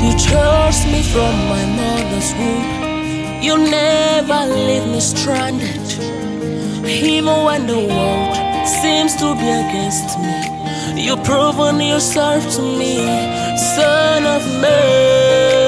You chose me from my mother's womb. You never leave me stranded. Even when the world seems to be against me, you've proven yourself to me, Son of Man.